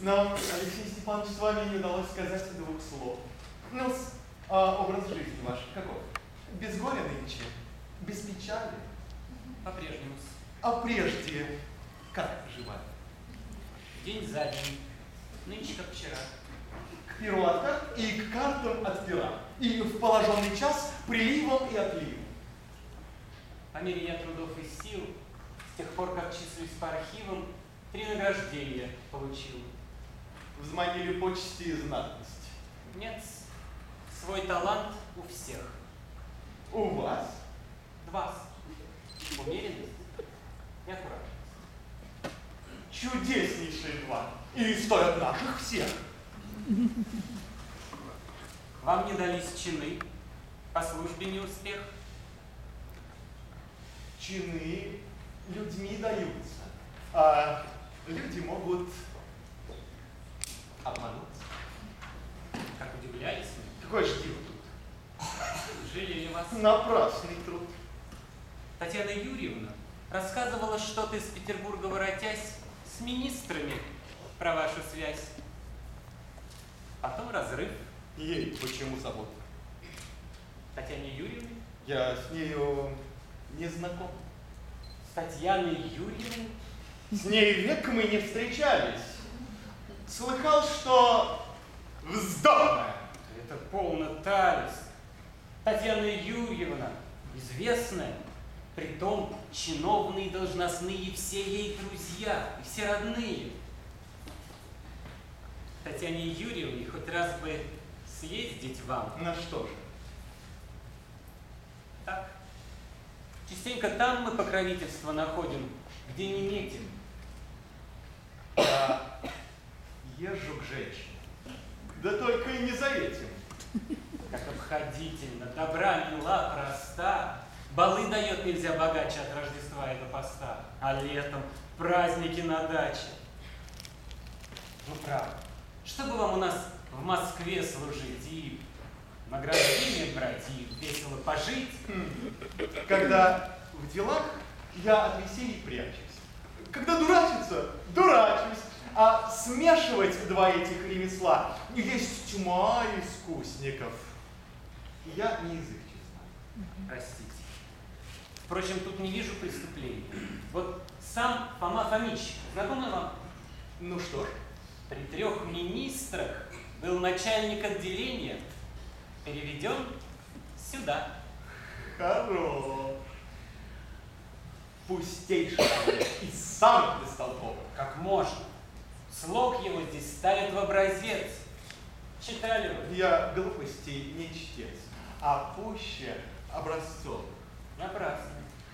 Нам, Алексей Степанович, с вами не удалось сказать двух слов. Ну, образ жизни ваш каков? Без горя нынче? Без печали? По-прежнему. А прежде как проживали? День за день. Нынче как вчера. К перу от карт и к картам от пера. И в положенный час приливом и отливом. По мере я трудов и сил, с тех пор, как числюсь по архивам, 3 награждения получил. Взманили почести и знатность. Нет, свой талант у всех. У вас? 2. Умеренность и аккуратность. Чудеснейшие 2. И стоят наших всех. Вам не дались чины, по службе не успех. Чины людьми даются, а люди могут обмануться. Как удивлялись мы. Какой ж дело тут? Жалели вас. Напрасный труд. Татьяна Юрьевна рассказывала что-то из Петербурга, воротясь, с министрами про вашу связь. Потом разрыв. Ей почему забота? Татьяне Юрьевне? Я с нею не знаком. С Татьяной Юрьевной? С ней век мы не встречались. Слыхал, что вздорная. Это полно Талис. Татьяна Юрьевна, известная, притом чиновные, должностные, все ей друзья и все родные. Татьяне Юрьевне хоть раз бы съездить вам. На что же? Так. Частенько там мы покровительство находим, где не метим. Я езжу к женщине. Да только и не за этим. Как обходительно, добра мила, проста. Балы дает нельзя богаче от Рождества и до поста. А летом праздники на даче. Ну, правда. Чтобы вам у нас в Москве служить и награждение брать, и весело пожить. Когда в делах, я от веселья прячусь. Когда дурачиться, дурачусь. А смешивать 2 этих ремесла есть тьма искусников. Я не из их числа. Простите. Впрочем, тут не вижу преступления. Вот сам Фома Фомич, знакомый вам? Ну что ж. При 3 министрах был начальник отделения, переведен сюда. Хорош. Пустейший из самых бестолковых. Как можно? Слог его здесь ставят в образец. Читали вы? Я глупостей не чтец, а пуще образцов. Напрасно.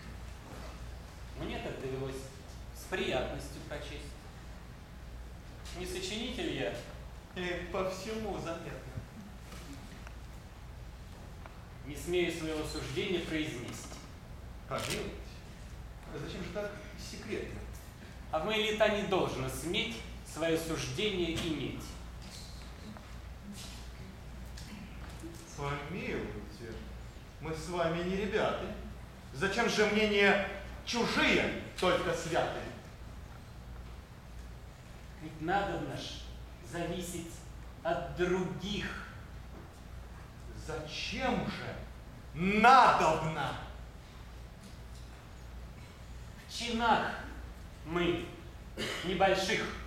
Мне так довелось с приятностью прочесть. Не сочинитель я. И по всему заметно. Не смею своего суждения произнести. Помилуйте. Зачем же так секретно? А в мои лета не должно сметь свое суждение иметь. Помилуйте. Мы с вами не ребята. Зачем же мнения чужие только святы? Ведь надо наш зависеть от других. Зачем же надобно? В чинах мы небольших